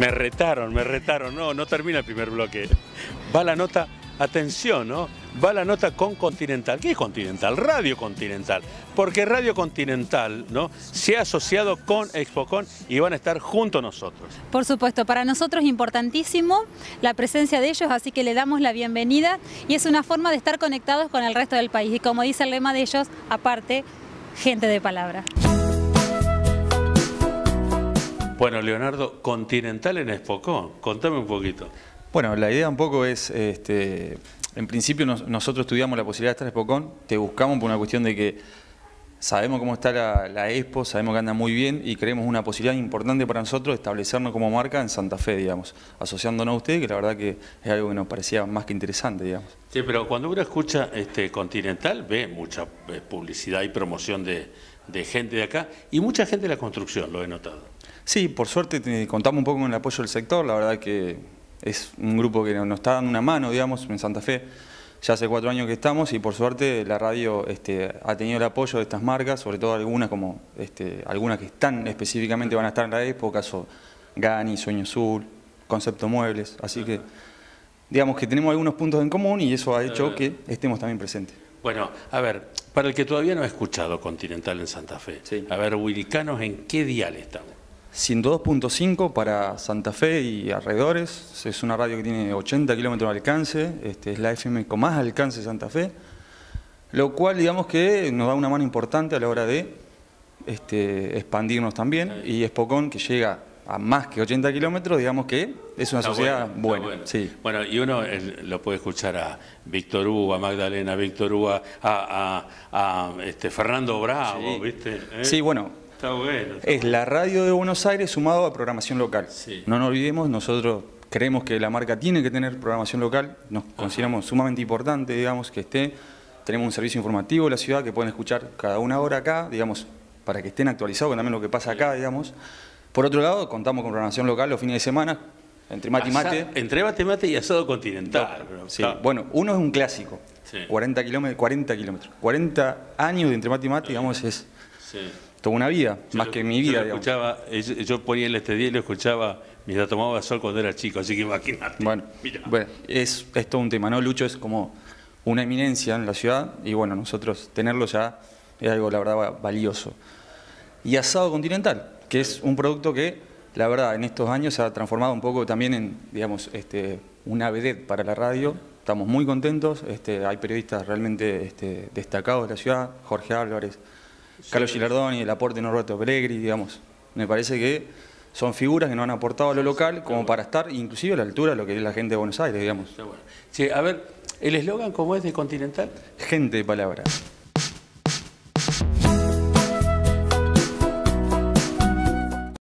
Me retaron, no termina el primer bloque. Va la nota, atención, ¿no? Va la nota con Continental. ¿Qué es Continental? Radio Continental. Porque Radio Continental, ¿no?, se ha asociado con Expocon y van a estar junto a nosotros. Por supuesto, para nosotros es importantísimo la presencia de ellos, así que le damos la bienvenida y es una forma de estar conectados con el resto del país. Y como dice el lema de ellos, aparte, gente de palabra. Bueno, Leonardo, Continental en Expocon, contame un poquito. Bueno, la idea un poco es, en principio nosotros estudiamos la posibilidad de estar en Expocon, te buscamos por una cuestión de que sabemos cómo está la Expo, sabemos que anda muy bien y creemos una posibilidad importante para nosotros de establecernos como marca en Santa Fe, digamos, asociándonos a ustedes, que la verdad que es algo que nos parecía más que interesante, digamos. Sí, pero cuando uno escucha Continental, ve mucha publicidad y promoción de gente de acá y mucha gente de la construcción, lo he notado. Sí, por suerte contamos un poco con el apoyo del sector, la verdad que es un grupo que nos está dando una mano, digamos, en Santa Fe. Ya hace 4 años que estamos y por suerte la radio ha tenido el apoyo de estas marcas, sobre todo algunas como algunas que están específicamente van a estar en la Expo, caso Gani, Sueño Azul, Concepto Muebles, así que digamos que tenemos algunos puntos en común y eso ha hecho que estemos también presentes. Bueno, a ver, para el que todavía no ha escuchado Continental en Santa Fe, sí. A ver, ubicanos en qué dial estamos. 102.5 para Santa Fe y alrededores, es una radio que tiene 80 kilómetros de alcance, es la FM con más alcance de Santa Fe, lo cual digamos que nos da una mano importante a la hora de expandirnos también, y Expocon, que llega a más que 80 kilómetros, digamos que es una sociedad buena. Bueno. Sí. Bueno, y uno lo puede escuchar a Víctor Hugo, a Magdalena Víctor Hugo, a Fernando Bravo, sí. ¿Viste? Sí, bueno. Está bueno. Es la radio de Buenos Aires sumado a programación local. Sí. No nos olvidemos, nosotros creemos que la marca tiene que tener programación local, nos consideramos sumamente importante, digamos, que esté. Tenemos un servicio informativo de la ciudad que pueden escuchar cada una hora acá, digamos, para que estén actualizados con también lo que pasa acá, digamos. Por otro lado, contamos con programación local los fines de semana, entre mate y mate. Entre mate y mate y asado Continental. No, sí. Bueno, uno es un clásico, sí. 40 kilómetros. 40 años de entre mate y mate, digamos, es... Sí. Toda una vida, más que mi vida. Yo ponía el día y lo escuchaba mientras tomaba sol cuando era chico, así que imagínate. Bueno, es todo un tema, ¿no? Lucho es como una eminencia en la ciudad y bueno, nosotros tenerlo ya es algo, la verdad, valioso. Y Asado Continental, que es un producto que, la verdad, en estos años se ha transformado un poco también en, digamos, una vedette para la radio. Estamos muy contentos, hay periodistas realmente destacados de la ciudad, Jorge Álvarez, Carlos Gilardoni, el aporte de Norberto Pellegri, digamos. Me parece que son figuras que nos han aportado a lo local como para estar inclusive a la altura de lo que es la gente de Buenos Aires, digamos. Sí, a ver, ¿el eslogan cómo es de Continental? Gente de palabra.